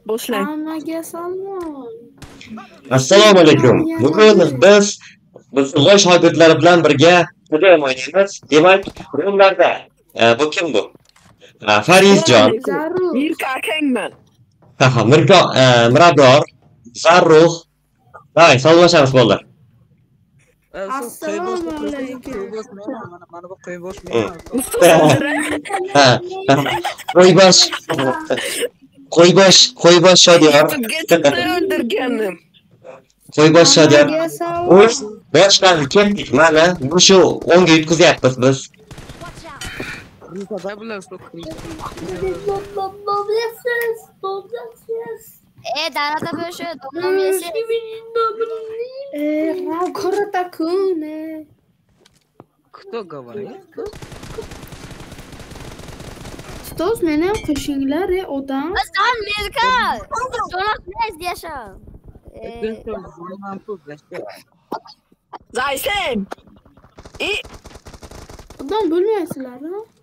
boshlang. Hammaga salom. Assalomu alaykum. Bugun biz Loy shogirdlari bilan birga qudam o'ynaymiz. Demak, ro'mlarda bu kim bu? Farizjon, Zarur. Mirka akangman. Mirador, Zarruh. Davay, salomlashamiz bolalar. Assalomu alaykum. Mana bu qo'y boshlayman. Qo'ybosh Shodiyor. Gacha o'ldirganim. Qo'ybosh Shodiyor. Hammaga salom. Boshdan ketdik, mana shu 10 ga yutqizyapmiz biz. Rizada bilan so'qing. Darada bo'shi, domlam yesi. Kuratakune. Кто говорит? Ustoz meni ham qo'shinglar, odam. Aslan Mirka. So'roq nez yasha. Zaysen. Odam bo'lmaysizlar,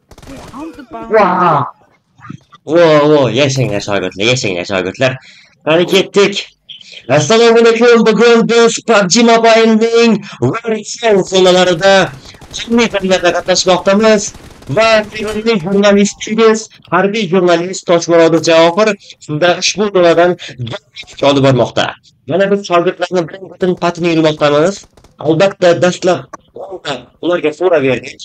Vo, yashanglar shogirdlar. Qani ketdik. Assalomu alaykum. Bugun biz PUBG Mobile'ning versiyon so'nalarida sun'iy qilmada qatnashmoqdamiz va sevimli jurnalistimiz, harbiy jurnalist Toshmurodov Javohir sizlar ushbu donadan olib bormoqda. Mana biz shogirdlarni birin-ketin patini yurmoqdamiz. Albatta dastlab ularga so'ra berdik.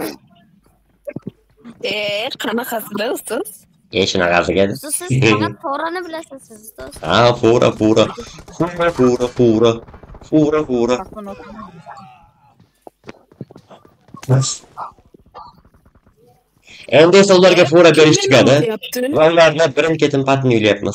Qanaqasida ustoz? Shunaqasiga. Siz faqat to'g'rini bilasiz ustoz. Fura. Endi esa ularga fura berish tugadi. Va ularni birin-ketin patni yulyapmiz.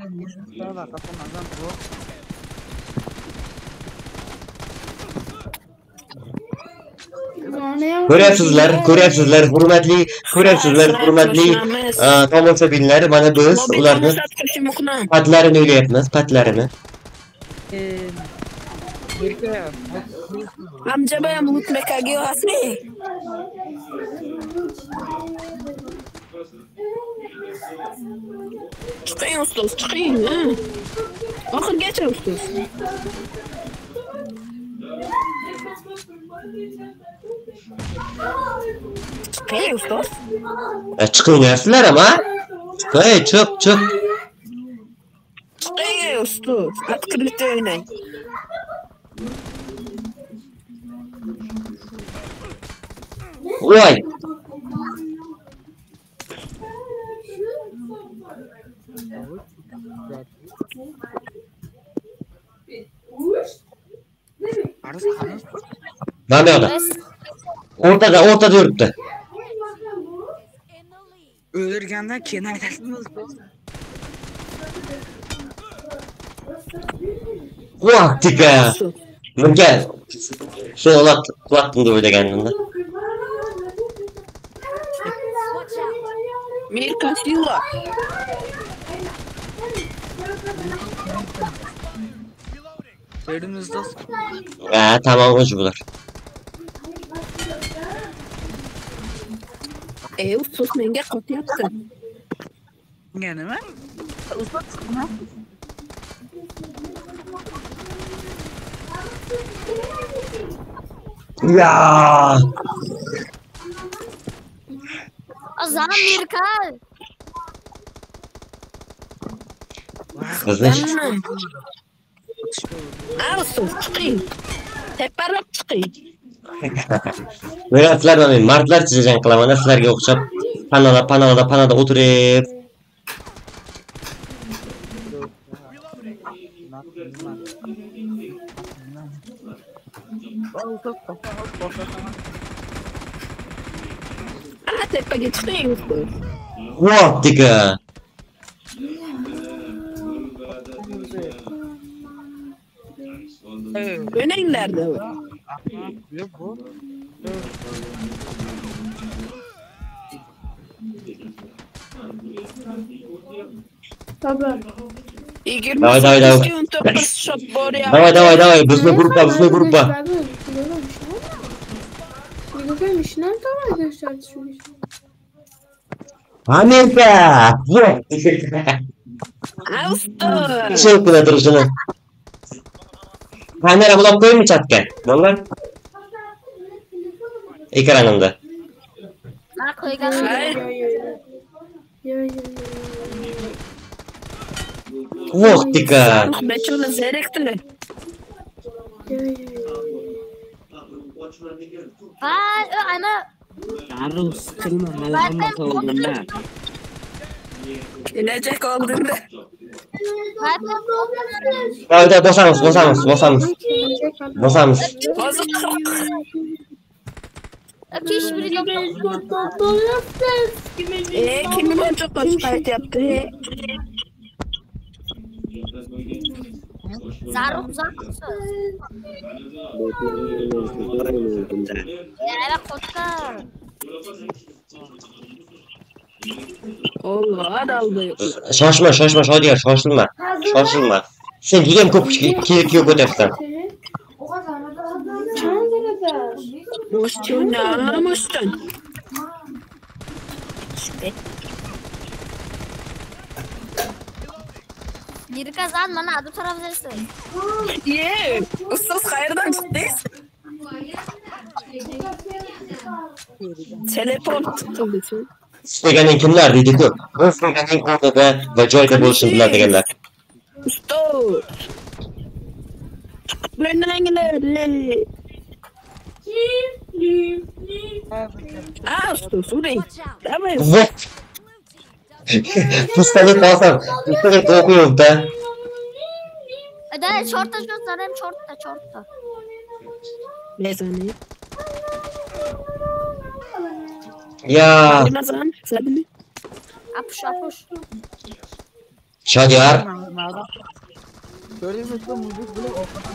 Ko'ryapsizlar, hurmatli tomoshabinlar, mana biz ularni patlarini o'ylayapmiz, patlarini. Amjabayam mutmakaga yo'qasmi? Chiqing ustoz, chiqing. Oxirgacha ustoz. Chiqing ustoz. Chiqinglar ama. Chiq. Chiqing ustoz. Открытый o'ynang. Voy. Mana yo'qda. O'rtada yuribdi. O'ldirgandan keyin aytasizmi? Vaqtika. Menga so'lat qildim deb o'ylagandim-da. Mirka sila. Elimizde. Tamam hoş bular. Ustoz menga qotyapti. Nima? Ustoz nima? Ya. Azam Mirka. Kızmış. Ustoz chiqing. Teparab chiqing. Men sizlardan mardlar chizgan qilaman, sizlarga o'xshab panada o'tirib. Tepaga chiqing ustoz. Vaqtika. O'ynanglar-da. Yo'q bu. Tabii. Давай, bizni gruppa. Amerika! Ustoz. Şey kıladır şunu. Kamera bulak koyayım mı chatga? Bollar? Ekranımda. Ben koygan. Hayır. Voktika. Beçola zerekti. Vay, ana. Darım sıkılma malama oldum ben. Gelecek olduğunda. Hadi bosamız. Bozuk. Kiş biri yok. Kimin en çok hoşbayt yaptı? Zaruk. Evet kotta. Allah daldı. Şaşma Şadiyer şaşılma. Sen judayam ko'p kiyik o'tyapsan. Mo'ston. Mirka zan mana adu taraf dersin. Ye, ustoz qayerdan chiqdingiz? Teleport qildi. İsteganing kimlar deydi-ku. Isteganing o'rnida va joyda bo'lishini biladiganlar. Ustoz. Menanglar. Ustoz, uring. Davay. Vok. Pistolet olsam, pistolet o'qiyapti. Da shortda zanem shortda. Mezani. Ya, Ramazan, sabili. Apush. Şadiyar. Gördün mü? Müzik bile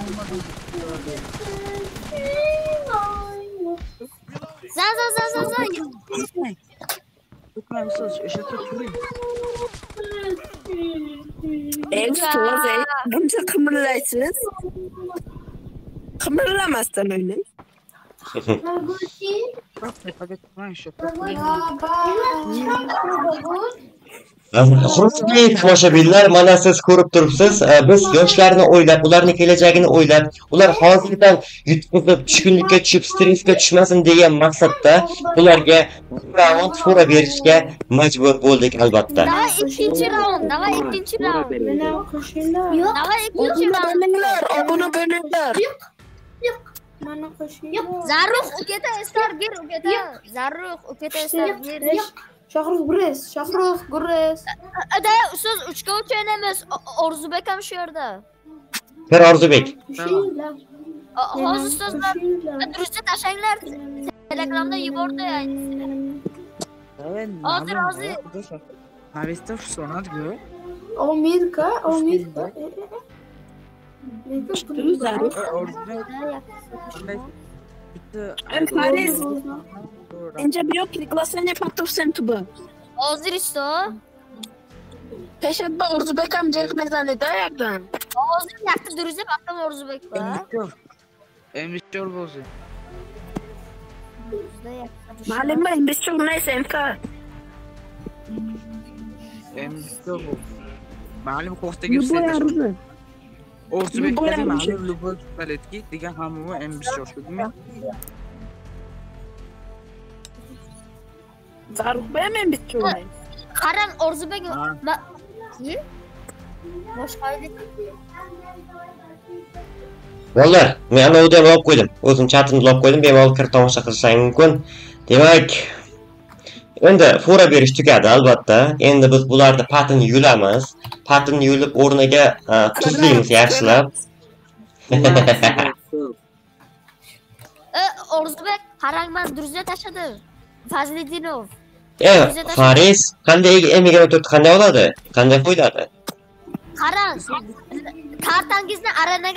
Zan. Lütfen söz ışıkta durayım. Ustoz, buncha qimirlaysiz. Qimirlamasdan o'ynang. Bak tepaga turgan shu. Hurmatli tomoshabinlar, mana siz ko'rib turibsiz, biz yoshlarni o'ylab, ularning kelajagini o'ylab, ular hozirdan yutqizib, tushkunlikka tushib, stressga tushmasin degan maqsadda ularga raund fura berishga majbur bo'ldik albatta. Davay ikkinchi raund. Mana qo'shinglar. Davay ikkinchi raund. Obuna bo'linglar. Mana qo'shinglar. Zarruq uketa estar gir uketa. Zarruq uketa estar gir. Shohrux Gurres. Da so'z 3 ga 3 o'ynaymiz. Orzubek ham shu yerda. Bir Orzubek. Qo'shinglar. Hozir so'zlar durustga tashanglar. Telegramda yubordi aynisi. Hozir. Navista sonatgu. Omirka. Zarruq. Faris. Энче бирок приглашение подписан туба. Hozir isto. Пешатба Урзубек ham jerk mezani da yerdan. Hozir yakti durustga baktam Orzubek ba. Emisyor bo'lsin. Ma'lummi, investitsiya neyse imka. Emisyor bu. Ma'lum qo'xtaga istaydi. Orzubekda ma'lum любой paletki degan hamma emisyor shudimi? Zarruq ham investitsiya. Qarang Orzubek. Boshqaydi. Bolalar, men odam olib qo'ydim. O'zim chatimni olib qo'ydim, bemalol kirib tomosha qilishingiz mumkin. Demak, endi fura berish tugadi albatta. Endi biz bularni patini yulamiz. Patini yulib o'rniga tuzlaymiz yaxshilab. Orzubek qarang men durustga tashladim. Fazliddinov. Faris, qanday M24 qanday oladi? Qanday qo'yiladi? Qarang. Kartangizni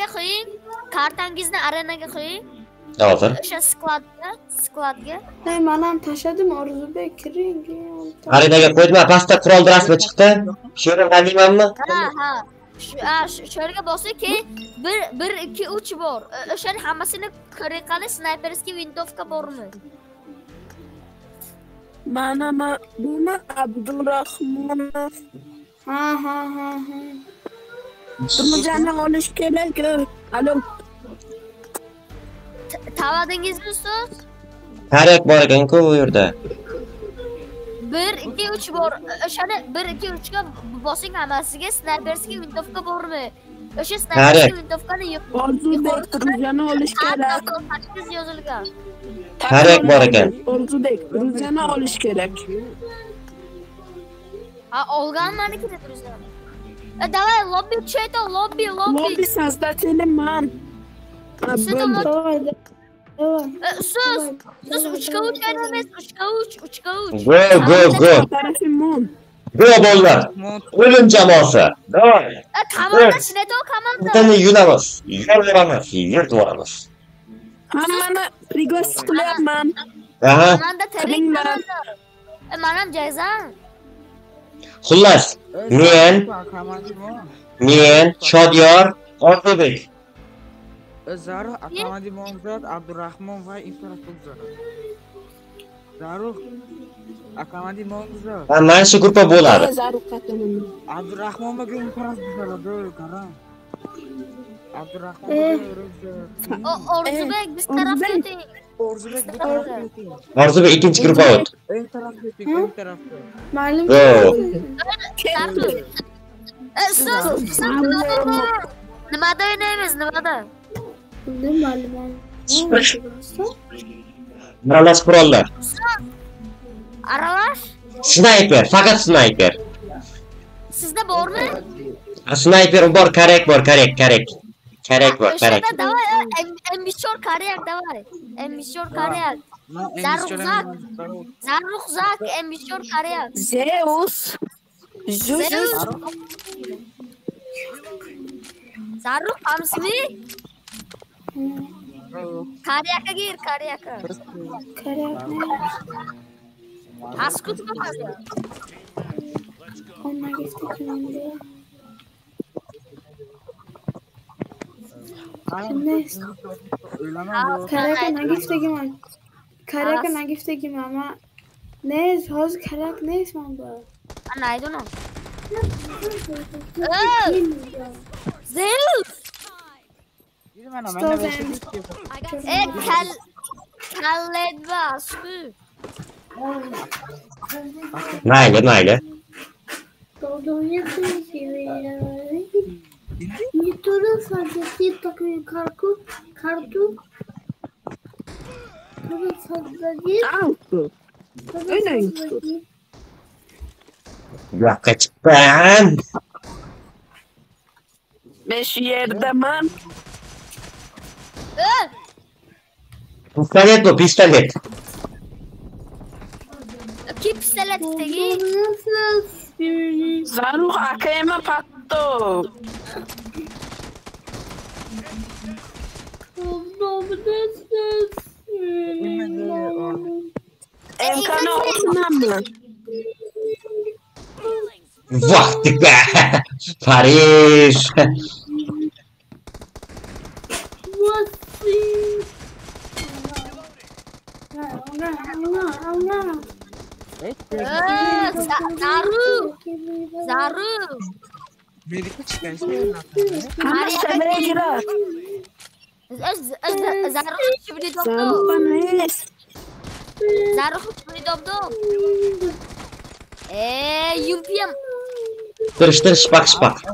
arenaga qo'ying. Hozir. O'sha skladga. Hey, mana ham tashladim Orzubek, kiring. Arenaga qo'ydim, pastda qurol rasmi chiqdi. Shu yerga qadaymanmi? Ha. Shu yerga bosing, keyin 1 2 3 bor. O'shaning hammasini qilib snayperskiy vindovka bormi? Mana buni Abdurahmonov. Ha. Turmucandan oluş gerek. Alo. Tavadingizmi ustoz? Karek bor ekan-ku bu yerda. 1 2 3 bor. O'shani 1 2 3 ga bosing hammasiga, sniperskiy vintовка bormi? O'sha sniperskiy vintовкani Orzubek Turmucandan oluş gerek. Taqiz yozilgan. Karek bor ekan. Orzubek Turmucandan oluş gerek. Ha, olganmaniki deb turibsan. Давай, lobby tushay-da, lobby. Lobby создателем man. Давай. Ustoz, 3 ga 3 aynamaysiz, 3 ga 3. Go. Tarafim mon. Go bolalar. O'lim jamoasi. Davay. Komanda Shneto komanda. Butani yulamiz. Yurtvoramiz. Hammani priglas qilyapman. Aha. Komanda tirik Kiringlar. komanda. Manam Jayzan. Xullas, men Shodiyor Orzubek. Zarur Akamadi Momzod Abdurrahmon va infrastruktura. Zarur Akamadi Momzod Mana shu gruppa bo'ladi. Abdurrahmon va infrastruktura qaram. Abdurrahmon Orzubek biz tarafga o'ting. Orzubek bu tarafga o'ting. Orzubek ikkinchi gruppa o't. Eng tarafga o'ting, eng tarafga. Ma'lum. Ustoz, nimada o'ynaymiz, nimada? Ma'lum. Aralash qurollar. Aralash? Snayper, faqat snayper. Sizda bormi? Snayper bor, karek bor. O'shada davay, M4 karyak davay. M4 karyak. Zarruqzak M4 karyak. Zeus. Zarruq hamsimi? Karyaka gir, karyaka. Haskut kapatı. Onlar geçti. Karaka nagifte ama ne hozir karak ne ismi bu? Ana I don't know. Zeus. Khaled Vasku. Mayli. Не туда садить такой карту. Туда садить. Yo'qqa chiqqan. Men shu yerdaman. Pistolet bu, pistolet. Kim pistolet istegi? Zarruq AKM patto. Emkana olsunamı? Vaqtiga. Paris. Zaru. Amerika çıkarsa Hani seveye girer. Zaru şimdi doktor. Zarruq'a neyiz? Zaru şimdi doktor. Yumpiyam. Tirish, shpak.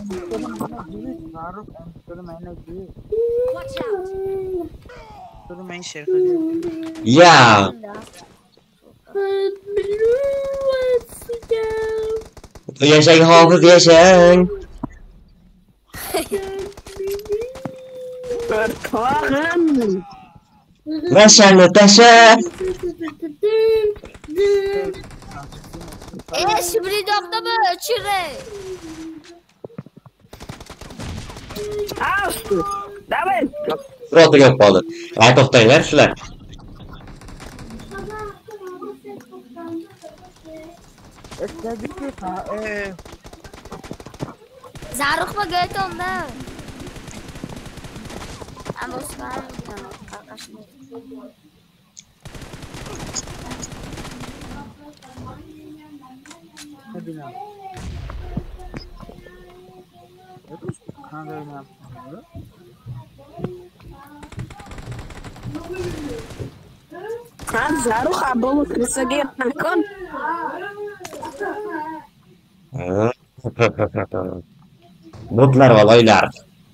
men sherqadi. Ya. Yashang hofiz, yashang. Korkmag'in. Mashani tasha. Şimdi doktor mu? Çire. Avstu. Davay. Birota gap qoldi. Ay to'xtanglar shular. Zarruq mu geldi onda? Ama Osman arkadaşım. Qanday o'ynayapsiz? Kan Zaruk abolu krisaga yakın. Botlar va loylar.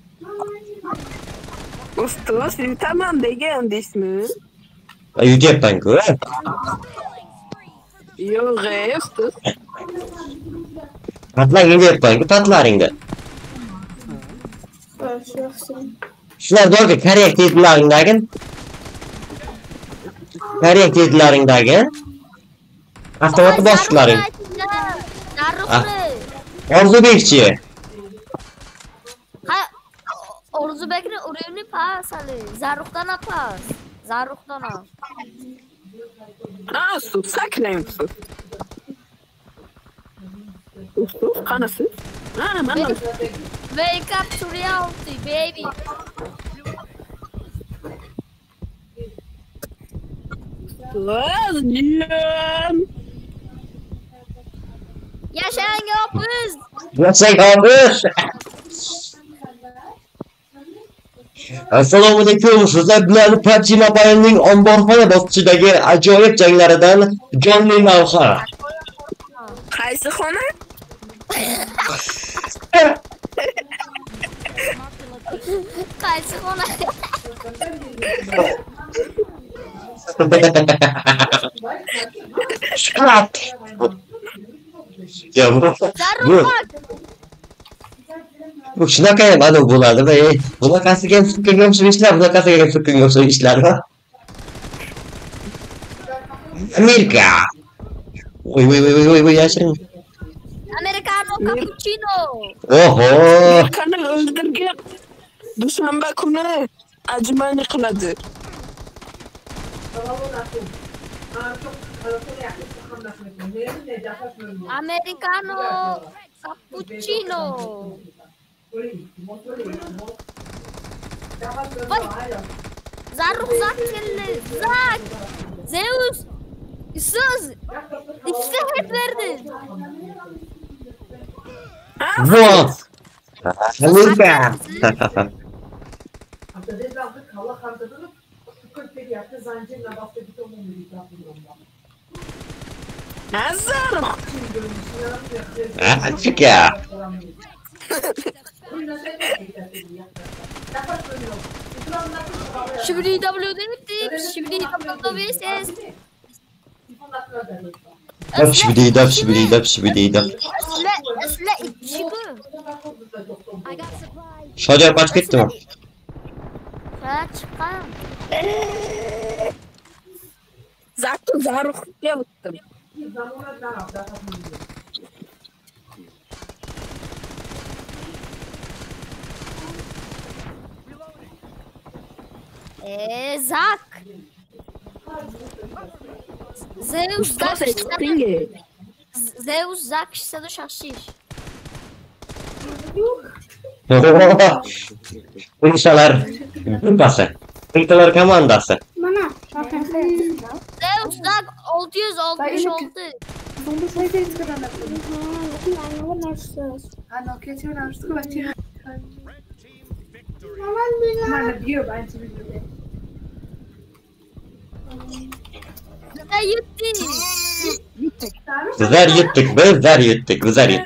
Ustos, tamam degan deysizmi? Yutyapman-ku. Yo'q, ustos. Patlaring deyapman-ku, patlaringda. Shular dorga korrekt deydilaringdagi. Korrekt deydilaringdagi. Avtomatni bosishlaring. Zarruqni. Orzubekchi. Ha, Orzubekni urevni pas hali. Zarruqdan pas. Zarruqdan ol. Ha, ustos, saklang ustos. Ustos, qanasi? Ha, mana. Wake up to reality, baby. Lazım. Yaşang yopiz. Yasang opiz. Assalomu alaykum. Sizlar bilan PUBG Mobile'ning omborxona bosqichidagi ajoyib janglaridan jonli lavha. Qaysi xona? Qaysi xona? Shkat. Ya bu Zarruq bak. bu shunaqa ham anavi bo'ladi va bunaqasiga ham sukkunga o'xshab ishlar, bunaqasiga ham sukkunga o'xshab ishlar va Amerika. Oy, yashiring. Americano cappuccino. Oho. Kanı öldürgen. Dushanba kuni ajmani qiladi. Americano cappuccino. Vay. Zarruq Zak keldi. Zak. Zeus. Sus. İkisi hep verdi. Вот. Америка. Hazır. Afrika. Şibidi WD'lik. Şibidi WD'siz. Şibidi. Asla ikisi bu. Shojar qochib ketdimi? Ha çıkan. Zarruqga o'tdim. Zak. Zeus Zak işsedi. Zeus Zak işsedi şaşış. Uyuşalar grupası. Uyuşalar komandası. Mana. Zeus Zak 666 oldu. Bunu sayı çıkaranlar. Ano, ¿qué se van a ver? Aman bina. Mana diyor ben şimdi. Bizler yuttuk.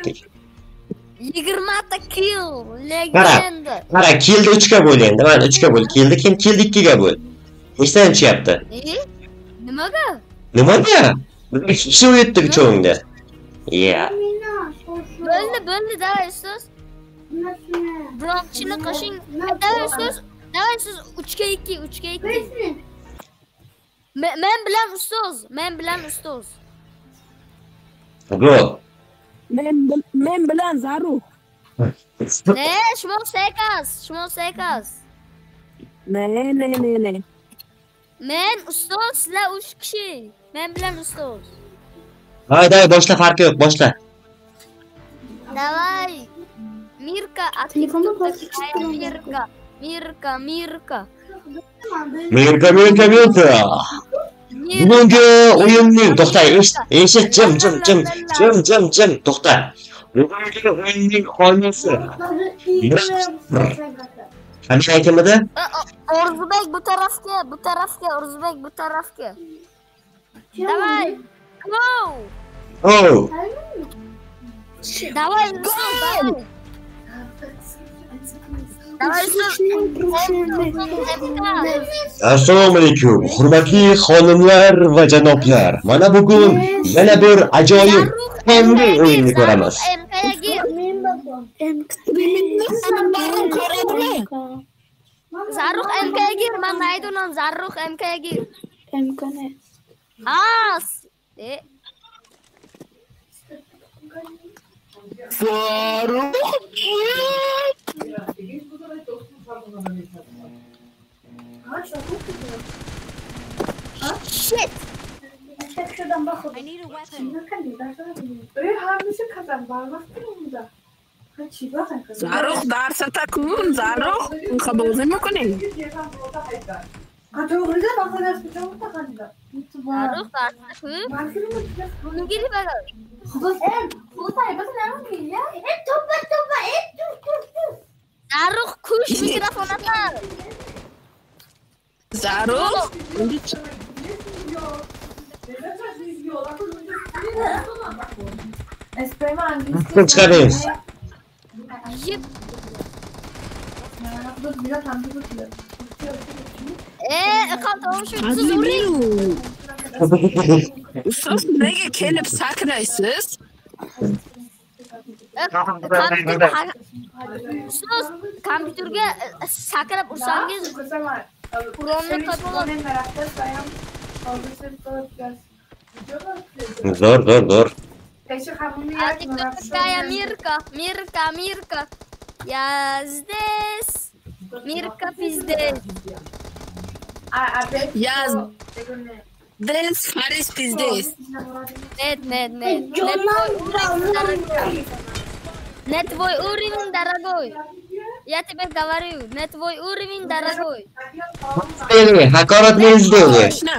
20 kill. Legenda. Qara, killni 3 ga bo'lendi. Mana 3 ga bo'l. Killni kim? Killni 2 ga bo'l. Nechtanchi yapti? Nimaga? Nimaga? Biz 2 kishi yutdik cho'ngda. Yeah. Bo'ldi, davay ustoz. Bronchini qashing. Davay ustoz. Davay ustoz 3 ga 2. Men bilan ustoz. Go. Men bilan Zarruq. Ne? Shmol Sekas. Ne. Men ustoz, sizlar 3 kishi. Men bilan ustoz. Haydi boshla, farqi yo'q, boshla. Davay. Mirka, Telefonda Mirka. Bugungi o'yinning to'xta, eshit, jim. To'xta. Bugungi o'yinning xonasi. Qanday aytmadi? Orzubek bu tarafga, Orzubek bu tarafga. Давай. Go. Oh. Давай, Yusuf, давай. Давай, Yusuf. Assalomu alaykum, hurmatli xonimlar va janoblar. Mana bugun yana bir ajoyib yangi o'yinni ko'ramiz. MK'ya gir. Zarruh MK'ya gir. Men aytdim, Zarruh MK'ya gir. MK ne? As. Zarruh. Shit. Şuradan bakalım. Hangisi kazan? Bağlamasın mı da? Kaçı bakın kazan. Zarruh darsa takun. Zarruh. Kabul mümkün. Kategoride bakarız bir çabuk da kanka. Zarruh darsa. Bunu geri bakalım. Bu sayfası ne ya? Topla. Dur. Zarruh kuş mikrofona tak. Zarruh. Espremi hangisi? Çıkarıyoruz. Yip. Dur biraz hangi bakıyor? Kalk şu Hadi zuri. biru. Siz nega kelib sakraysiz? Kompyuterga sakrab ursangiz Qur'onni qabul Zor. Какая Мирка. Я здесь. Мирка пиздец. Я здесь, Фарис пиздец. Нет. Не твой уровень, дорогой. Я тебе говорю, не твой уровень, дорогой. Haqorat ne izlaydi? Точно.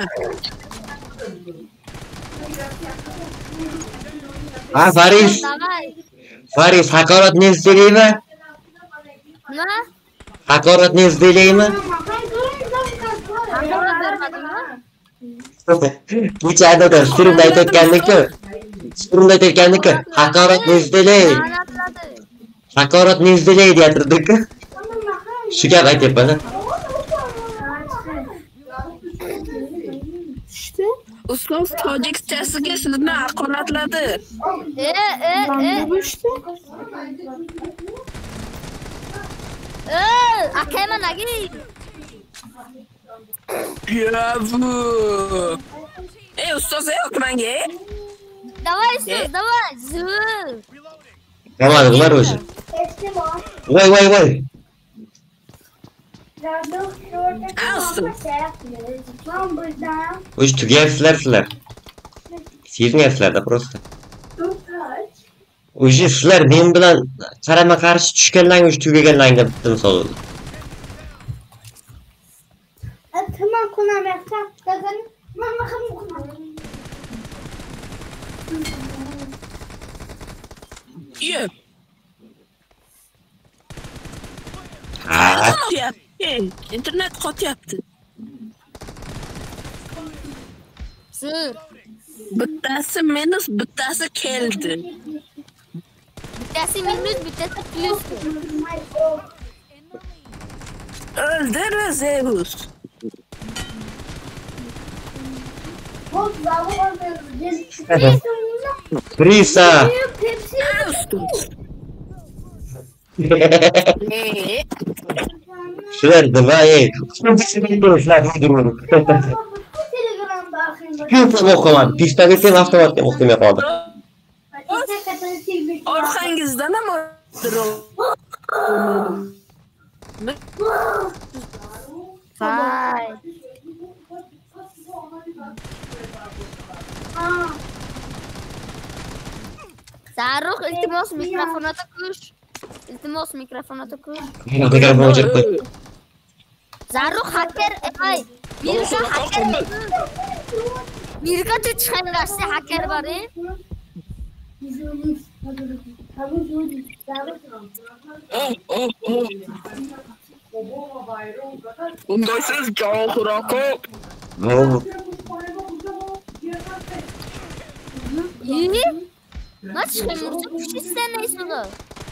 Ha, Faris. Давай. Faris, haqorat ne izlaydi? Na? Haqorat ne izlaydi? Kecha da surumda aytayotgandiki, haqorat ne izlaydi? Anlatladı. Haqorat ne izlaydi deyatdik. Shu gap aytyapman. İşte. Ustoz tojikchasiga sizni haqoratladi. Ben bu işte. Akema nagi. Yavu. Ustoz yo'q menga. Давай, Sus, давай. Zul. Tamam, var o'zi. Voy. O'zi tugayapsizlar sizlar. Sezmayapsizlar-da просто. O'zi sizlar men bilan qarama-qarshi tushganlaringiz tugaganlaringda bitta misol bo'ldi. Tamam kulağım yapacağım. Kazanım. Mama kulağım. Yo'q. Ha, Internet qotyapti. Sır. Bittasi minus, bittasi keldi. Bittasi minus, bittasi plus. O'ldir Zeus. Prisa. Shular nima, Ko'p o'qiman. Pistoletdan avtomatga o'qimay qoldim. Orqangizdan ham Vay. Zarruh, iltimos mikrofona tukuş. Mikrofon o'chirib qo'y. Zarruh hacker, Mirka hacker. Mirka tu chiqangashsi hacker bor, Bunday siz javob Bu Nasıl çıkamıyorsun? Kuş istenmeyisin o.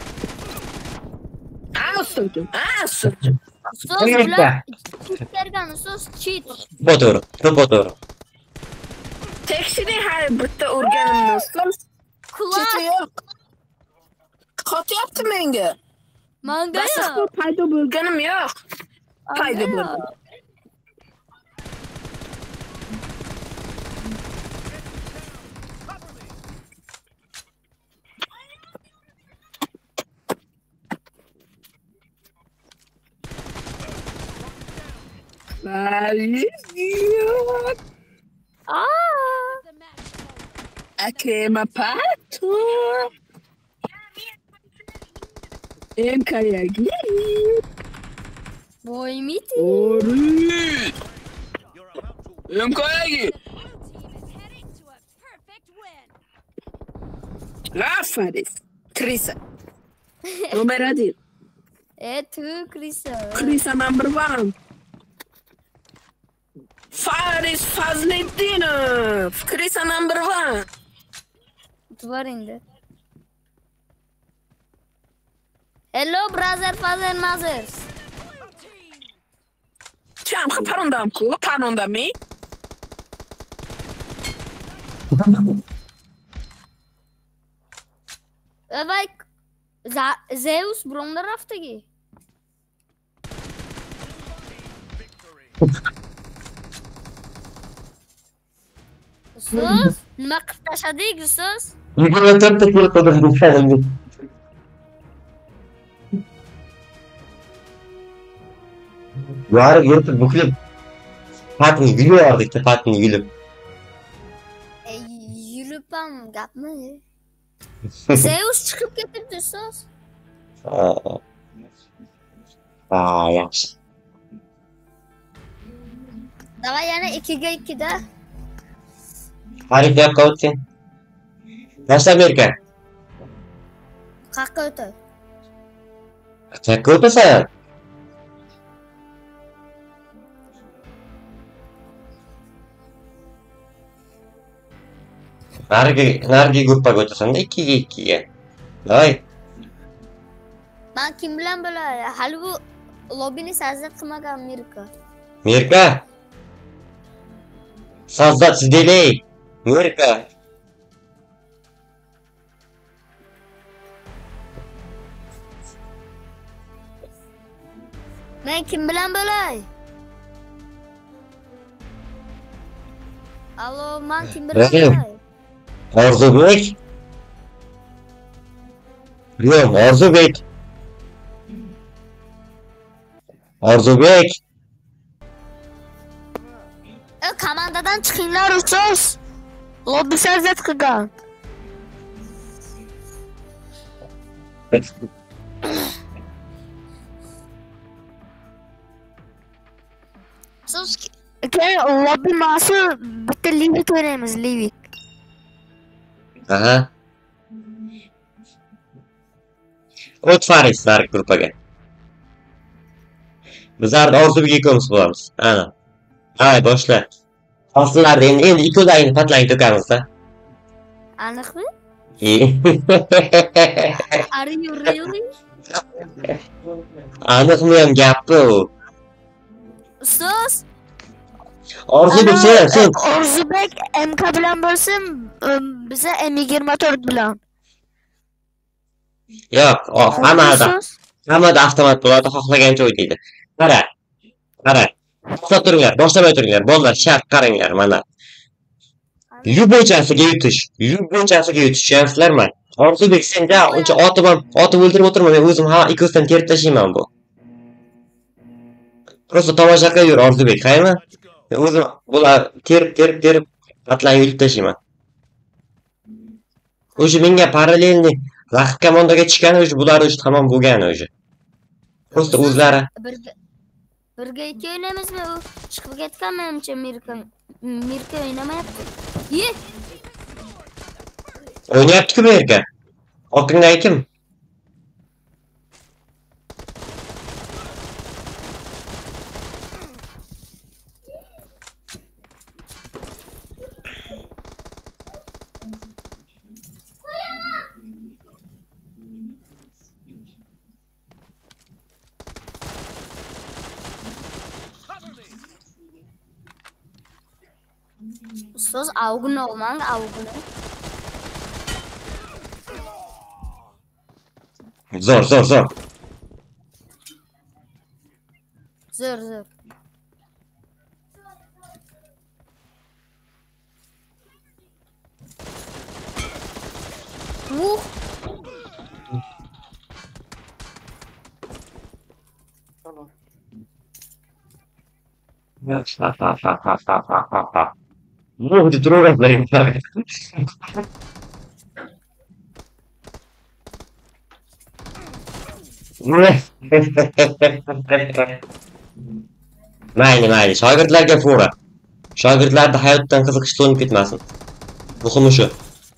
Asılcım. Sos bilan tutlargan sos cheat. To'g'ri, to'g'ri. Tekshini har bitta o'rganimni ustimiz. Kulak. Cheti yo'q. Qotyapti menga. Manga Basiq yo'q. paydo bo'lganim yo'q. Paydo bo'ldim. Akema pato. Enkayagi. Boy miti. Ori. Enkayagi. Lafaris. Krisa. Numero 1. Tu Krisa. Krisa number 1. Faris Fazliddinov. Krisa number 1. Var indi. Hello brother, father, mothers. Чам парондамку, парондами. Давай Zeus Brom'da raftagi. Sus, nima qilib tashladik, sus? 24 ta kelib qoldim. Yorib yurib bukilib. Patni yulardik, patni yulib. Yulib ham gapmi? Zeus chiqib ketibdi, sus. Yaxshi. Davay yana 2 ga 2 da. Harik yoqqa o'tsin. Nasıl Amerika? Qayerga o'tay? Qayerga o'tasan? Nargi gruppaga o'tasan-da 2 ga 2 ga. Voy. Men kim bilan bo'lay? Hali bu lobbini sozdат qilmagan Mirka. Mirka. Sozdат сделай. Mirka. Men kim bilan bo'lay? Allo, men kim bilan Rahim. bo'lay? Orzubek. Yo'q, Orzubek. Orzubek. Komandadan chiqinglar ustoz. Lobbi sozdат qilgan. Sos lobbi mas'ul bitta Livik o'ynaymiz, Livik. Aha. O't farislar gruppaga. Bizlar Orzubek ikkovimiz bo'lamiz. Ana. Hay, boshla. Aslılarda endi ikko'layni patlayib to'kamiz-da. Aniqmi? Are you really? Aniqmi ham gapmi u? Ustoz, Orzubek sen. Orzubek MK bilan bo'lsin, biza M24 bilan. Yo'q, hammada avtomat bo'ladi, xohlagancha o'ynaydi. Qara. To'xtab turinglar, boshlamay turinglar. Bolalar, shart qaranglar mana. Yubochasiga yutishyapsizlarmi? Orzubek sen ja uncha otib o'ldirib o'tirma, men o'zim ikkosidan terib tashlayman bu. Просто tomosha qilib yur Orzubek, qaymi? Men o'zim bular terib patlayib yulib tashlayman. O'sha menga parallelni raqib komandaga chiqqani o'sha bular o'sha tamom bo'lgan o'sha. Просто o'zlari Birga 2 o'ynaymizmi? U chiqib ketgan menimcha Mirka o'ynamayapti. o'ynayapti-ku Mirka. Ortingdagi kim? Ustoz avguni olmang, avguni. Zo'r. Zo'r. Muh deb turavermayman. Mayli, shogirdlarga fura. Shogirdlarda hayotdan qiziqish so'nib ketmasin. Muhimi shu.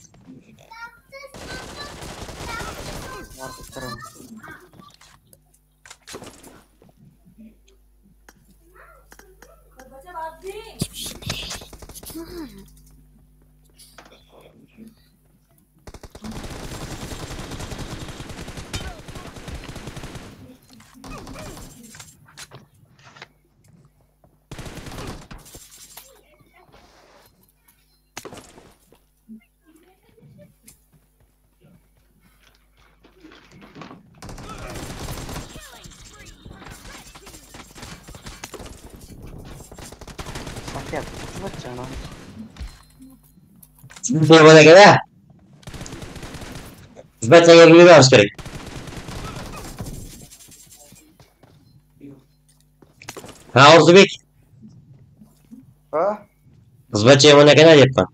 Bana göre hizmetle yerini vermiş gerek. Ha Orzubek. Ha? Hizmetçi yemene kadar yapma.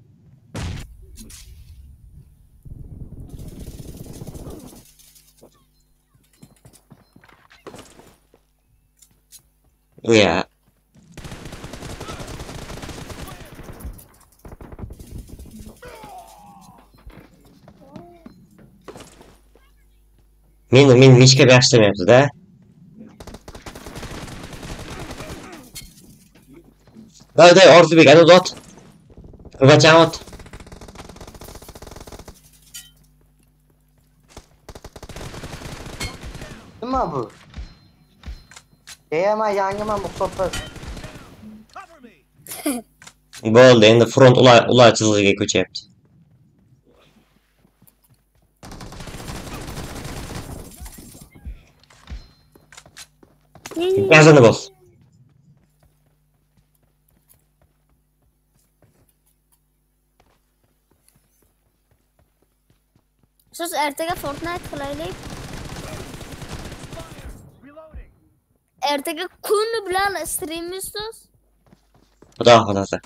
Ya. Men hech kim yaxshilamayapti-da. Day, Orzubek, ana ot. Qilbacham ot. Nima bu? Men yangiman muxtopaz. Bo'ldi, endi front ular chizig'iga ko'chyapti. Gazini bos. Siz ertaga Fortnite qilaylik. Ertaga kun bilan streamimiz. Xudo xolasa.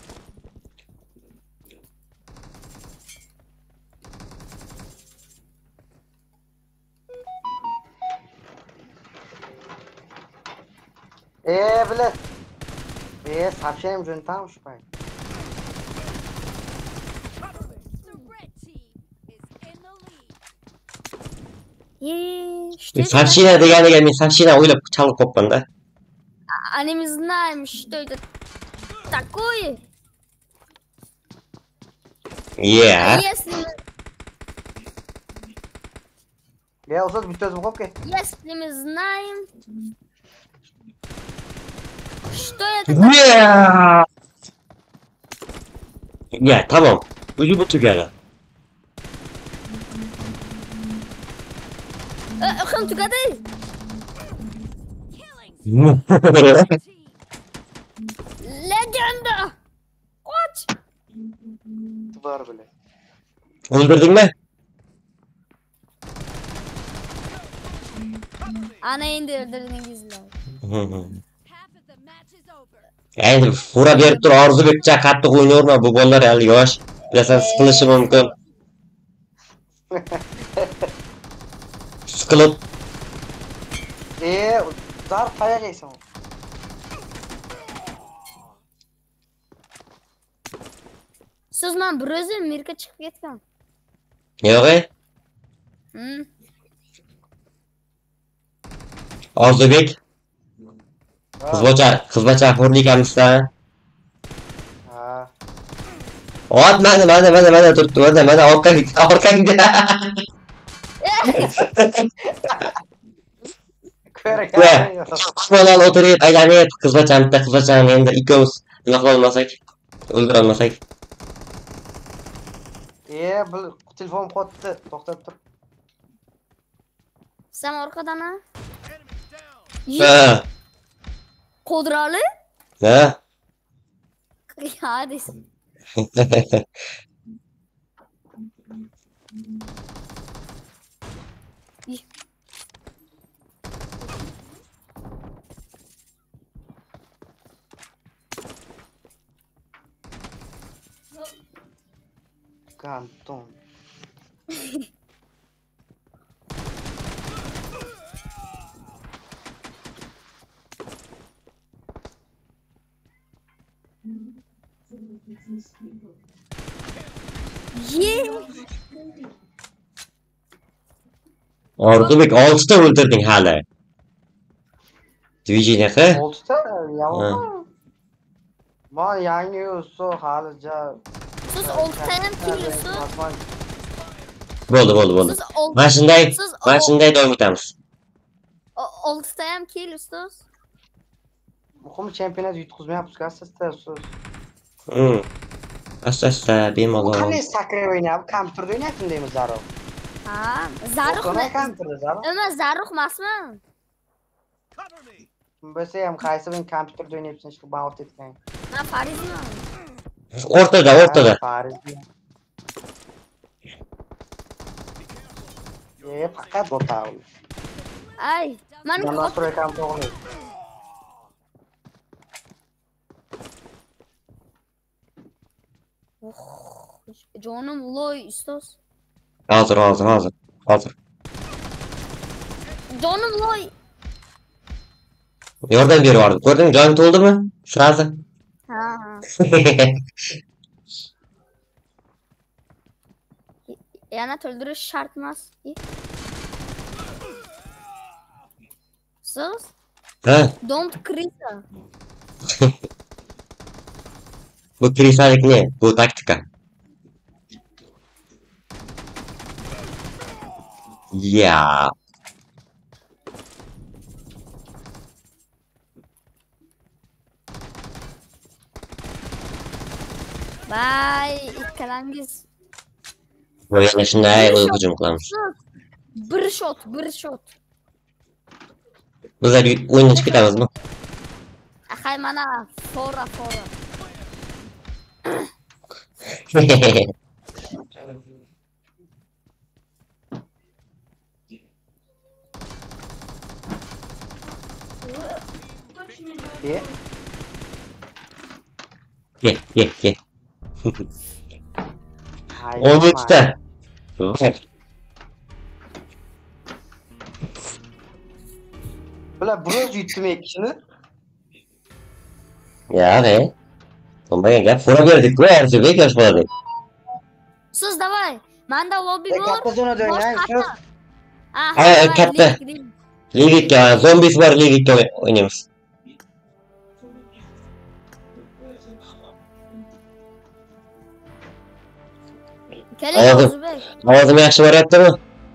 Блядь. Сообщением же там шпай. Soобщение deganiga men soобщение o'ylab chalib qo'yibman-da. Они не знаем, что это такое. Yeah. Я уже bitta o'zim qo'yib ketdim. Если мы знаем, что это Yeah. Ya, tamam. Ucu bu tugadi. Kim tugadi? Legenda. Qoch. Bor bile. O'ldirdingmi? Ana endi o'ldirdingizlar. Endi fura berib tur, Orzubekcha qattiq o'ynaverma, bu bolalar hali yosh. Bilasan, siqilishi mumkin. Siqilib. Zar qayerga yeysan? Siz men bir o'zim Mirga chiqib ketgan. Yo'q. Orzubek, qizbacha xo'rlik qilmisan? Ha. Ot mana turibdi, mana orqangda. Qismadan o'tirib, aylanib, qizbachani endi ikkovimiz nima qilolmasak, o'ldirolmasak. Bu telefonim qotdi. To'xtab tur. Sen orqadan-a? Ha. Qo'drali? Ha. Hadi. Kanton. Orzubek 6 ta o'ldirding hali. Dvijeniyaga? 6 ta yomon. Men yangi usto halija. Siz 6 ta ham kelyapsiz. Bo'ldi. Mana shunday davom etamiz. 6 ta ham kelyapsiz. Muhim chempionat yutqizmayapsiz, asta. Asta bemalol. Qanday sakray o'ynayapti? Kompyuterda o'ynayapti deymiz zarur. Ha, zaruqmi? Kompyuterda zarur. Nima zaruq emasmi? Bo'lsa ham qaysi bir kompyuterda o'ynayapsan, shu ben ot etgan. Men Farizman. O'rtada. Farizmi? Faqat o'tadi. Ay, men Nasr ekran to'g'ri. Jonim loy ustoz. Hozir. Jonim loy. Yordam beryapti. Ko'rding, joning to'ldimi? Srazi. Ha. Yana to'ldirish shart emas. Siz? Ha. Don't krisa. Bu krisalik ne? Bu taktika. Ya. Vay, ikkalangiz. Yana shunday hujum qilamiz. Bir shot. Bizlar o'yindan chiqib ketamizmi? Hay mana fora. Ye. 12 ta. Bular biroz yutdim ikkisini. Ya be. Olmagan gap. Fora berdik-ku, Orzubek yosh bolada. Siz davay. Manda lobby bor. Katta zonada o'ynaymiz. Ha, katta. Ligitga, zombisi bor ligitga o'ynaymiz. Keling Orzubek. Ovozim yaxshi boryaptimi?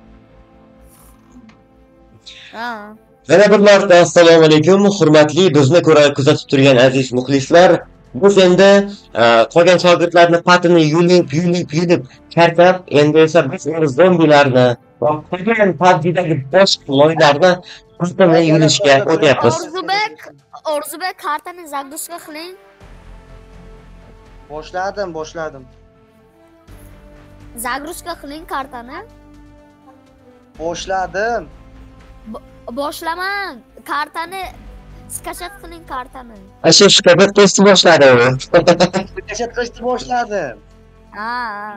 Ha. Yana bir marta assalomu alaykum, hurmatli bizni kuzatib turgan aziz muxlislar. Biz endi qolgan shogirdlarni patini yulib charchab, endi esa biz zombilarni va qolgan PUBG'dagi boshqa loylarni patini yulishga o'tyapmiz. Orzubek kartani zagruska qiling. Boshladim. Zagruska qiling kartani. Boshladim. Boshlamang. Kartani skachat qiling kartani. Asha shukabet testi boshladim. Skachat qilishni boshladim. Ha.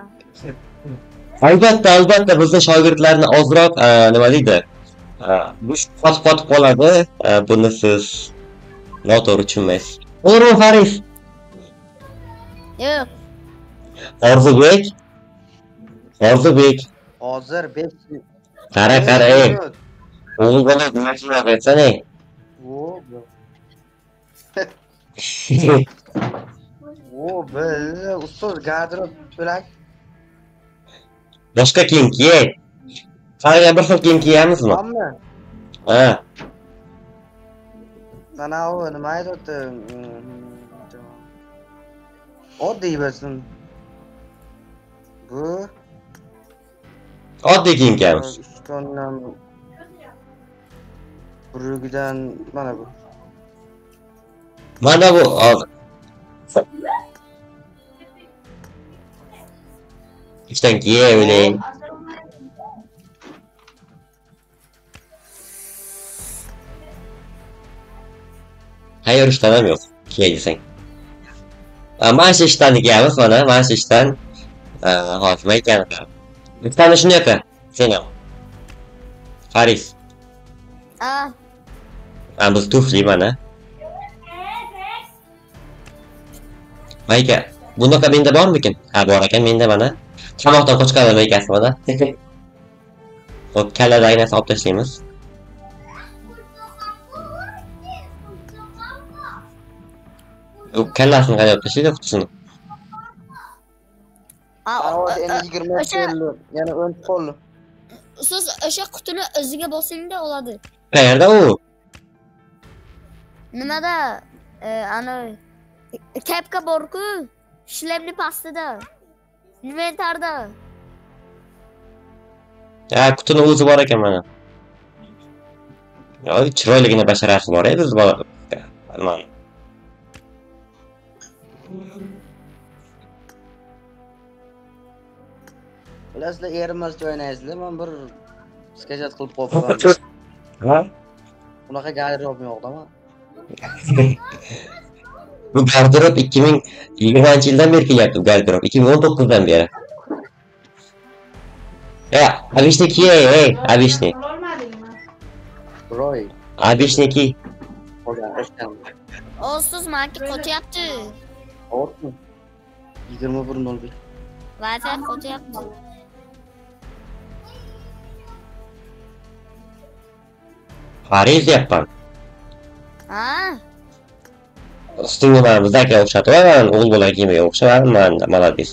Albatta bizning shogirdlarni ozroq nima deydi? Bu qotib qoladi. Buni siz noto'g'ri tushunmaysiz. To'g'rimi, Faris? Yo'q. Orzubek. Hozir Qara, ey. O'g'il bola mashina qaytsan, ey. O, ustoz gardırop to'lak. Boshqa kiyim kiy. Qariga bir xil kiyim kiyamizmi? Tamammi? Ha. Mana o nima aytdi? Oddiy bo'lsin. Bu Oddiy kiyim kiyamiz. ustondan burugidan mana bu. Mana bu hozir. İçten kiye öyle. Hayır işten yok. Kiye desen. Maaş işten giyemiz bana. Maaş işten hoşuma gitken. Bir tane şunu yapayım. Senin. Faris. Ah, Ben bu tufli mana. Mayka. Bunaqa menda bormikin? Ha, bor ekan menda mana. Qamoqdan qochqanlar maykasi mana. Hop, kallada aynasi olib tashlaymiz. U kallasini qanday olib tashlaydi qutisini? Hozir endi 20 qo'lli, yana 10 qo'lli. siz o'sha qutini o'ziga bosingda oladi. Qayerda u? Nimada? Ana kapka bor-ku, shlemni pastida. Inventarda. Ha, qutini o'zi bor ekan mana. Yo'q, chiroyligina basharasi bor-ey biz bola. Mana. Bilasizlar, erimaz o'ynaysizlar. Men bir skajat qilib qo'yibman. Ha? Bunaqa garderobim yo'qda ama. Bu gardırop 2020-yildan beri kelyapti bu gardırop. 2019'dan beri. Ya, abishni kiy, ey, abishni. Roy. Abishni kiy. Hozir ashtam. O'siz menga qo'tyapti. O'tmi? 21:01. Wi-Fi qo'tyapti. Faris deyapman. Ha? Ustingni mana bizdagi o'xshatib olaman, o'g'il bola kiyimiga o'xshaman, mana молодец.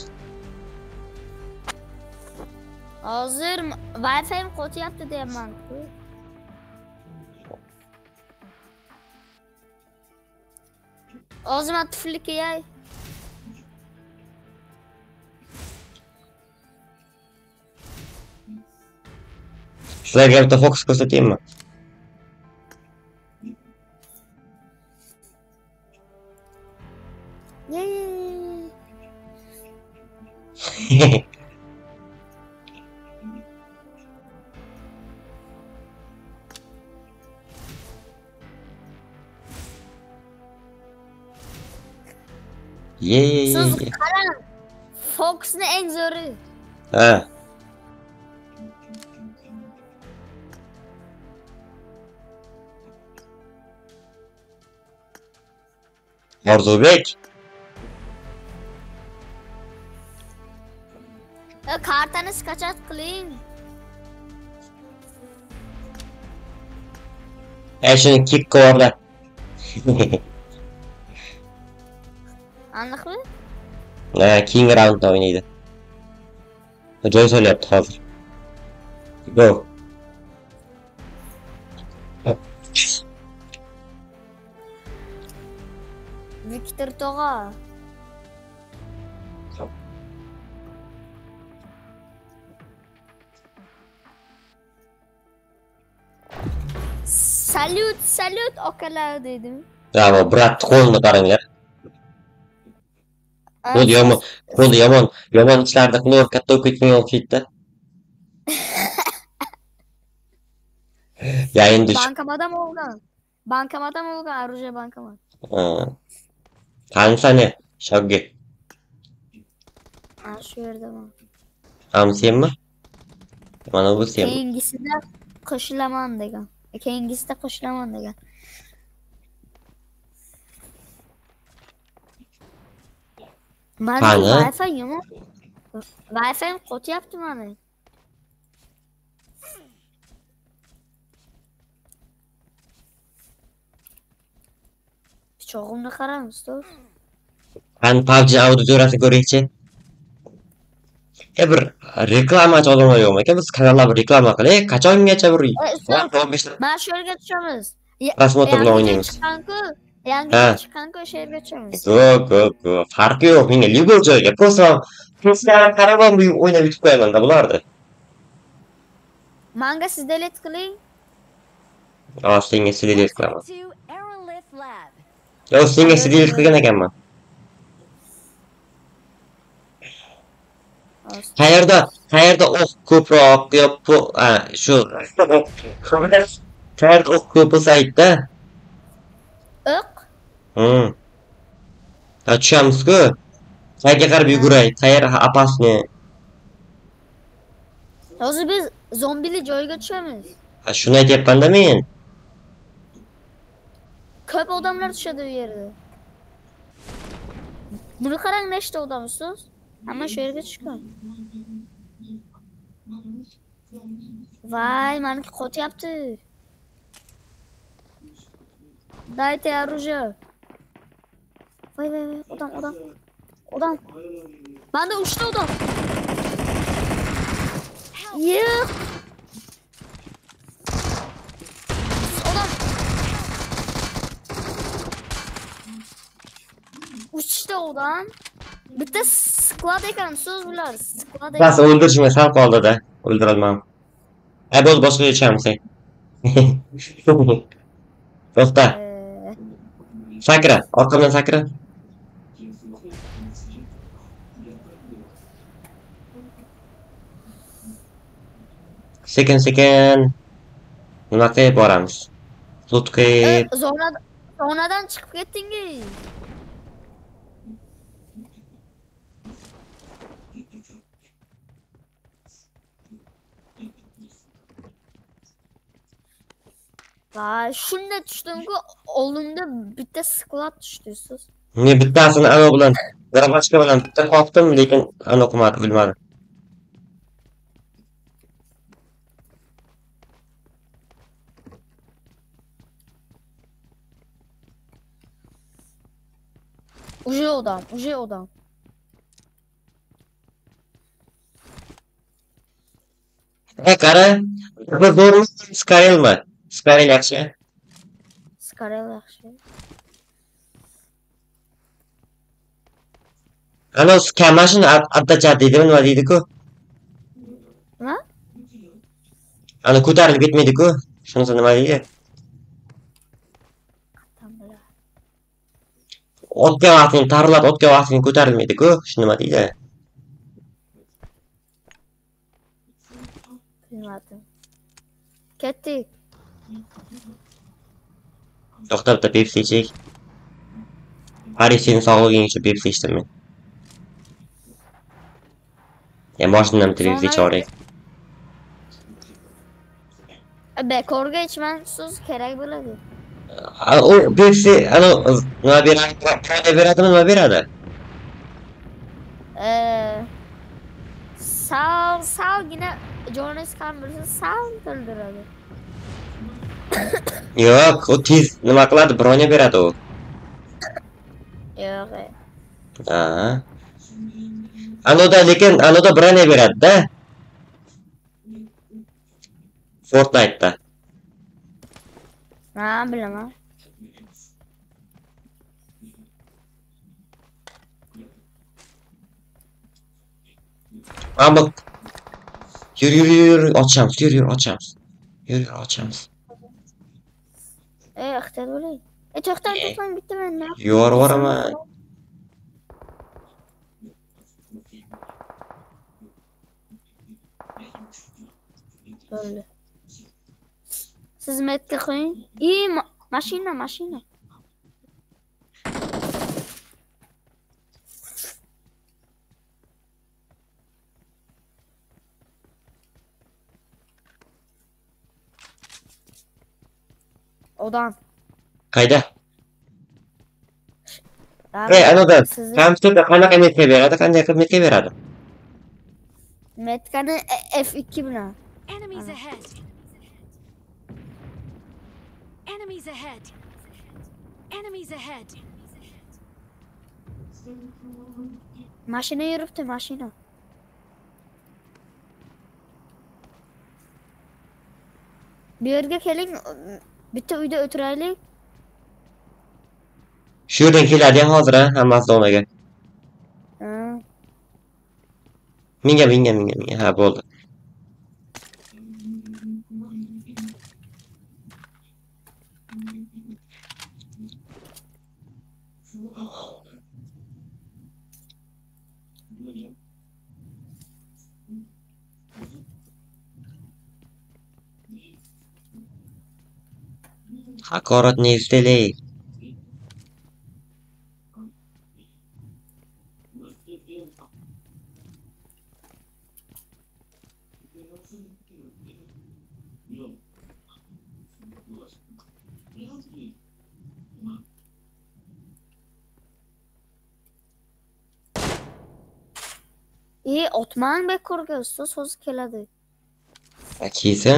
Hozir Wi-Fi qo'tyapti deyapman-ku. Hozir men tufli kiyay. Sizlarga bitta fokus ko'rsataymi? Siz qarang. Fokusni eng zo'ri. Ha. Orzubek. Kartani skachat qiling. Shuni kick orada. Aniqmi? Ha, keyingi raundda o'ynaydi. Joy solyapti hozir. Go. Viktor tog'a. Salyut okalar dedim. Bravo, brat, qo'lni qaranglar. Qo'l yomon ishlarda qilib katta o'q ketmay o'xshaydi-da. Ya endi Bankomatdan olgan, оружие bankomat. Qani shoggi. Ha, shu yerda bor. Ham senmi? Mana bu sen. Keyingisida qo'shilaman degan. Keyingisida qo'shilaman degan. Mana Wi-Fi yomon. Wi-Fi qo'tyapti mana. Cho'g'imni qarang ustoz. Qani PUBG auditoriyasi ko'raychi. Bir reklamachi odamlar yo'qmi ekan? Biz kanalda bir reklama qilaylik. Qachongacha bir Ustoz, 15 mana shu yerga tushamiz. prosmotr bilan o'ynaymiz. Yangi chiqqanku o'sha yerga tushamiz. Go. Farqi yo'q. Menga любой joyga просто qarab o'ynab yutib qo'yaman-da bularni. Manga siz delete qiling. Senga sidilik qilaman. To Aerolith Lab. Senga sidilik qilgan ekanman. Qayerda o'q ko'proq shu qayerda o'q ko'p bo'lsa aytda. O'q. Tushamiz-ku. Qayerga qarab yuguray? Qayer opasniy? Hozir biz zombili joyga tushamiz. Shuni aytyapman-da men. Ko'p odamlar tushadi bu yerda. Buni qarang, nechta odam ustoz? Hamma shu yerga tushgan. Vay, meniki qotyapti. Dайте оружие. Vay, odam. Banda 3 ta odam. Yo'q. Odam. 3 ta odam. Bitta sklad ekan so'z bular. Sklad ekan. Bas o'ldirishga sal qoldi-da. O'ldirolmam. Bo'z boshqa yechamiz. To'xta. Sakra, orqamdan sakra. Sekin. Nima qilib boramiz? Sutqi. Zonadan chiqib ketdingiz. Vay, shunda tushdimku, oldimda bitta sklad tushdi siz. Men bittasini ana bilan, boshqa bilan bitta qopdim, lekin ana o'qimadi, bilmadim. Уже odam. Qara, bir zo'rmi? Skarelmi? Skarel yaxshi. Ana mashina atachat deydimi, nima deydi-ku? Nima? Ana ko'tarilib ketmaydi-ku. Shunisi nima deydi? Otga vaqtini ko'tarilmaydi-ku. Shu nima deydi? Bilmadim. Ketdik. To'xta, bitta Pepsi ichik. Hari sening sog'lig'ing uchun Pepsi ichdim men. Moshindan bitta Pepsi ichib olay. Bekorga ichman, siz kerak bo'ladi. O Pepsi, nima beradimi, nima beradi? Salgina Jonas Campbell sal to'ldiradi. Yo'q, u tez nima qiladi? Bronya beradi u. Yo'q. Lekin anoda bronya beradi-da. Fortnite'da. Bilaman. Ama yürü açamiz. Ehtiyot bo'ling. To'xtang, bitta men. Yo'raman. Böyle. Siz metka qo'ying. Mashina. Odam. Qayda? Anoda. Kompyuterda qanaqa metka beradi? Qanday qilib metka beradi? Metkani F2 bilan. Enemies ahead. Enemies ahead. Mashina yuribdi, mashina. Bu yerga keling, bitta uyda o'tiraylik. Shu yerdan keladi hozir, hammasi zonaga. Ha. Minga. Ha, bo'ldi. Haqoratni eslaylik. Otmang bekorga, ustoz hozir keladi. Akiysan?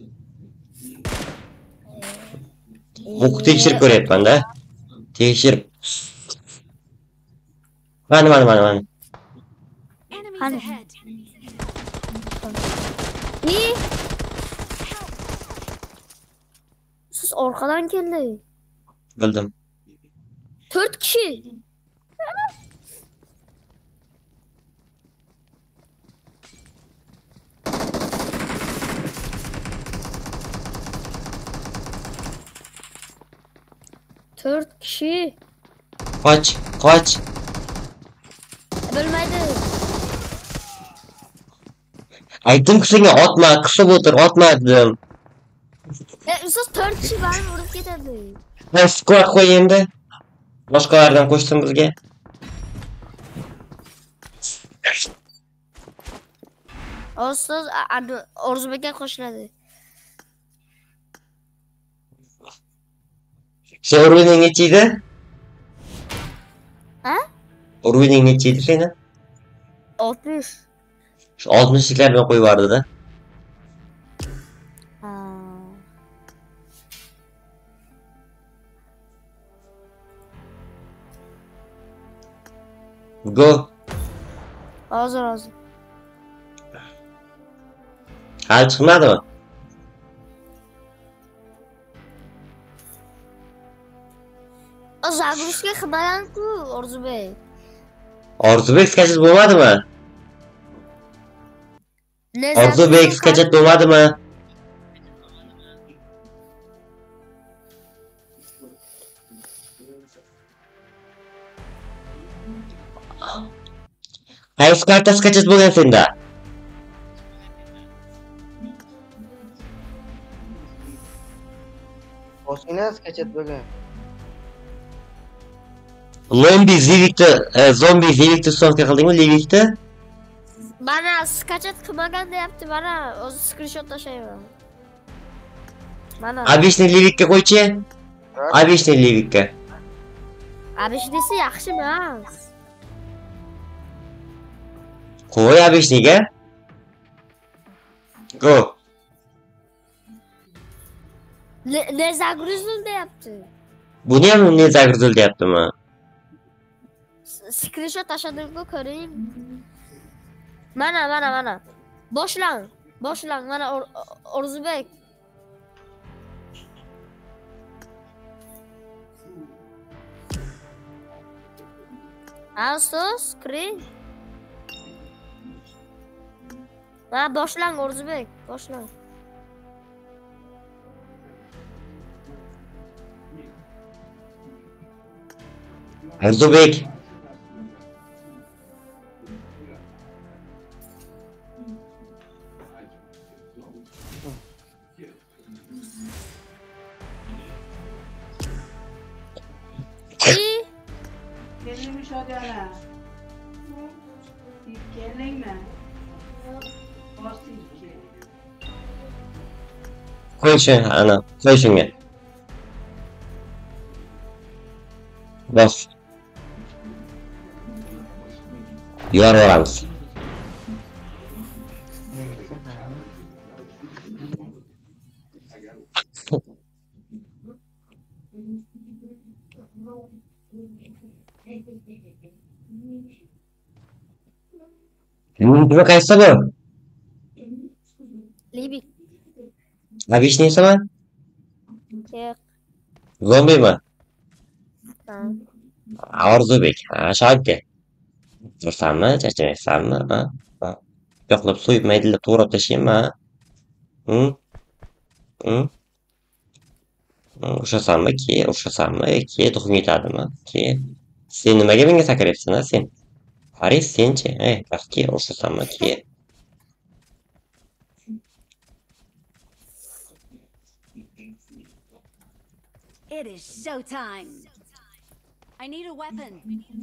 Huquq tekshirib ko'ryapman-da. Tekshirib. Mana. Enemies Hani? ahead. Siz orqadan keldi. Bildim. 4 kishi. Dört kişi. Qoch. Bilmaydi. Aytdim-ku senga otma, qisib o'tir, otma dedim. Siz 4 kishi bani urib ketadi. Ha, squad qo'y endi. Boshqalardan qo'shsin bizga. Ustoz Orzubekka qo'shiladi. Sen uruning necha edi? Ha? Uruning necha edi seni? 60. Shu 60'liklardan qo'yib yubordi-da. Ha. Go. Hozir. Hali chiqmadimi? Zagrusga xibaran-ku Orzubek. Orzubek skachet bo'lmadimi? Orzubek skachet bo'lmadimi? Qaysi karta skachet bo'lgan senda? Boshina skachet bo'lgan. Zombi Zivic'ni stavka qildingmi, Livic'ni? Mana skachet qilmagan deyapti, mana o'zi screenshot tashlayman. Mana. Abishni Livic'ga qo'ychi. Abishni Livic'ga. Abish desa yaxshi emas. Qo'y Abishniga. Go. Ne zagruzul deyapti. Buni ham ne zagruzul deyaptimi? Screenshot tashladim-ku, ko'ring. Mana. Boshlang. Mana Orzubek. Ustoz, kiring. Boshlang Orzubek, boshlang. Orzubek. Gelinmiş hadi ana. Gelin mi? Qo'yshi, ana, qo'yishingga. Bas. Yuboramiz. Nima qaysi bu? Libik. Объясниysami? Yo'q. Zombimi? Ha. Orzubek. Ha, shogga. Tursanmi, charchamaysanmi? Ha? Yo'qlab so'yib maydalab to'g'rab tashlaymi? O'shasanmi ki, ki, duxing yetadimi ki? Sen nimaga menga sakrayapsan, sen? Faris, senchi? Baxtki, o'shasanmi ki? It is showtime. I need a weapon.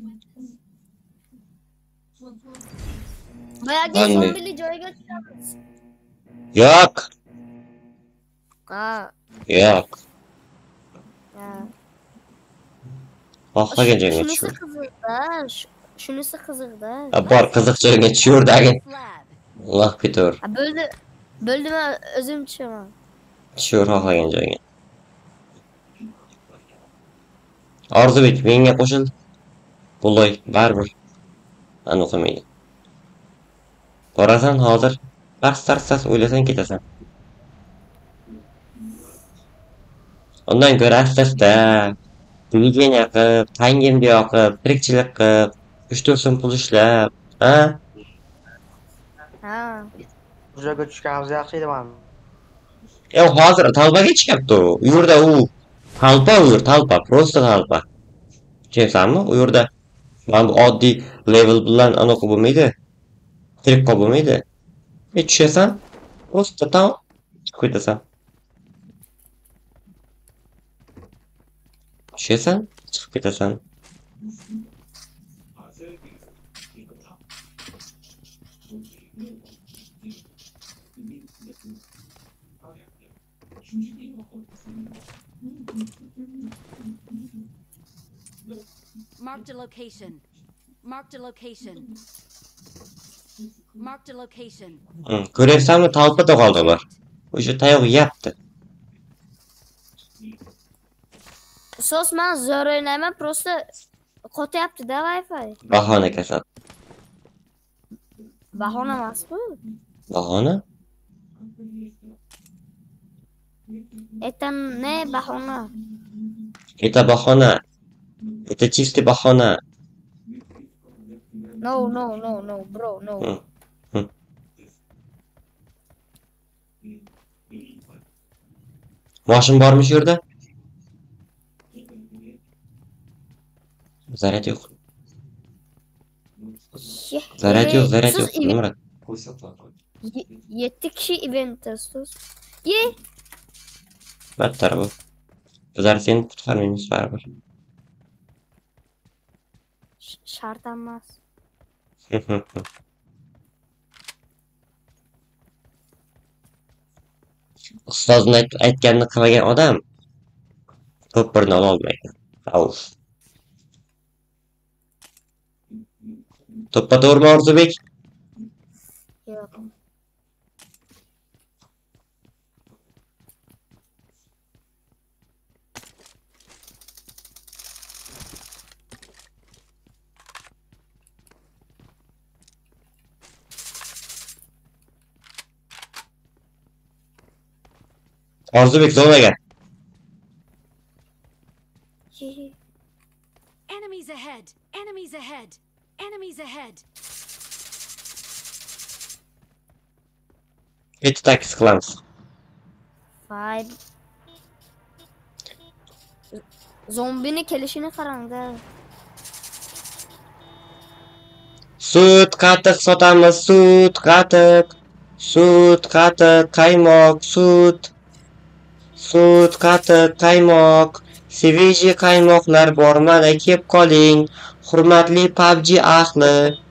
Boyagi Anne. zombili joyga tushamiz. Yo'q, Ha. yo'q. Ha. Xohlagan joyga Shunisi tushur. qiziqda. Shunisi qiziqda. Bor, qiziq joyga tushur dagin. Lab. Alloh bitur. Bo'ldimi o'zim tushaman. Tushur xohlagan joyga. Orzubek, menga qo'shil. Bulloy, baribir. Ani o'qimaydi. Borasan hozir. Tars o'ylasan ketasan. Undan ko'ra asta-asta televideniya qilib, tangimga yoqib, tirikchilik qilib, 3-4 so'm pul ishlab, ha? Ha. Bu joyga tushganimiz yaxshi edi mana. Hozir talbaga chiqyapti u. U yerda u talpa, просто talpa. Tushunsanmi? U yerda mana bu oddiy level bilan anaqa bo'lmaydi. Tirik qolib bo'lmaydi. Tushasan, просто tam chiqib ketasan. Tushasan, chiqib ketasan. Marked a location. Marked a location. Marked a location. Ko'ryapsanmi, talpada qoldi ular. O'sha tayoq yeyapti. Sos men zo'r o'ynayman, просто qotyapti-da Wi-Fi. Bahona kasal. Bahona emas bu. Bahona? Это не bahona. Это bahona. Это чистый bahona. No, bro, no. Mashin bormi shu yerda? Zaryad yo'q. Zaryad yo'q. Nimrat. 7 kishi eventdasiz. Battar bu. Bizlar seni qutqarmaymiz baribir. Shart emas. Ustozning aytganini qilmagan odam ko'pirni ola olmaydi. Avf. To'ppa to'g'rimi Orzubek? Yo'q. Orzubek zo'rlagan. Enemies ahead. Enemies ahead. Enemies ahead. Bitta taksi qilamiz. Vay. Zombini kelishini qarang-da. Sut qatiq sotamiz, sut qatiq, qaymoq, sut qatiq, qaymoq, sveji qaymoqlar bor, mana kelib qoling, hurmatli PUBG ahli.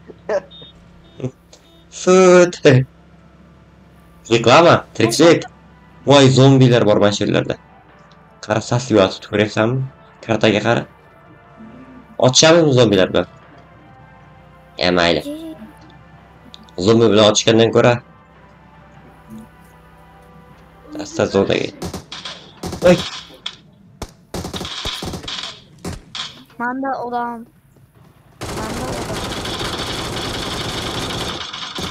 Sut. Reklama, tirikchilik. Voy, zombilar bor mana shu yerlarda. Qara sasib yotibdi, ko'ryapsanmi? Kartaga qara. Otishamizmi zombilar bilan? Mayli. Zombi bilan otishgandan ko'ra asta zo'rdaga. Oy. Manda odam.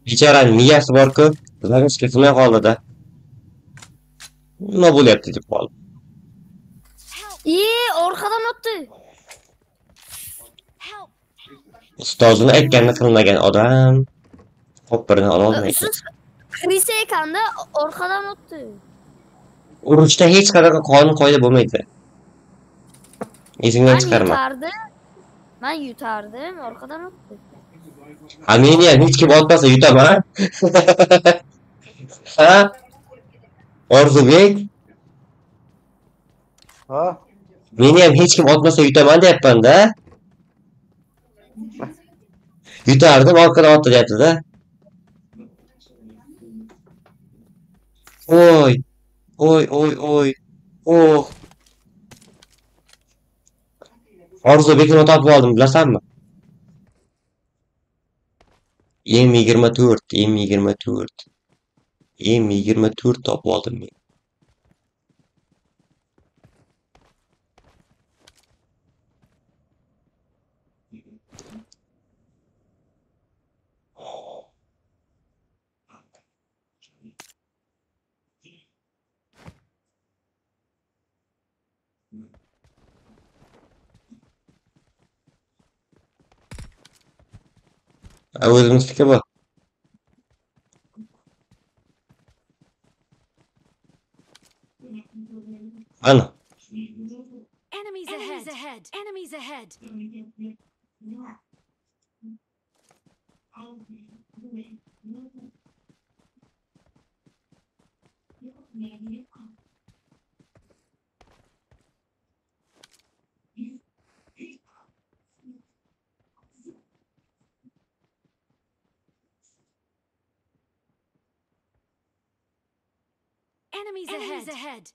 Bechoraning miyasi bor-ku, zagrishga sig'may qoldi-da. Nima bo'lyapti deb qoldi. Orqadan o'tdi. Ustozini aytganini qilmagan odam qoppirini ola olmaydi. Siz kirisa ekanda orqadan o'tdi. Urushda hech qanaqa qonun qoida bo'lmaydi. Esingdan chiqarma. Men yutardim, orqadan o'tdi. Ha, meni ham hech kim otmasa yutaman. Ha? Orzubek, Ha? meni ham hech kim otmasa yutaman deyapman-da. Yutardim, orqadan otdi deyapti-da. Oy. Oy. Oh. Orzubekni topib oldim, bilasanmi? M24 topib oldim men. O'zimizniki bu. Ana. Enemies ahead. Enemies ahead. Enemies ahead.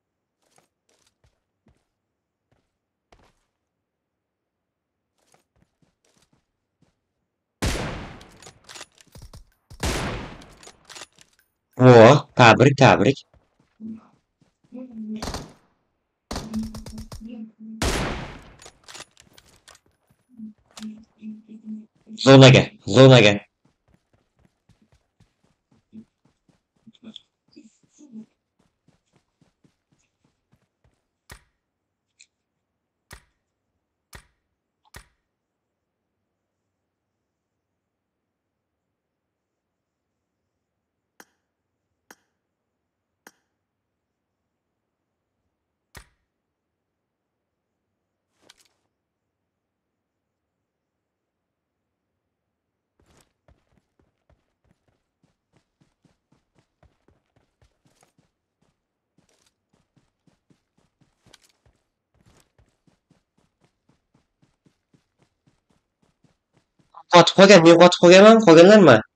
O, tabrik. Zonaga. Men qotib qolganman, qolganlarmi?